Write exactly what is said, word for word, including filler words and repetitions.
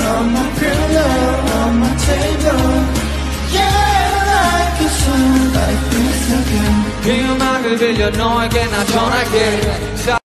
on my pillow, on my table. Yeah, like a song, like this again. 그 음악을 들려 너에게 나 전할게.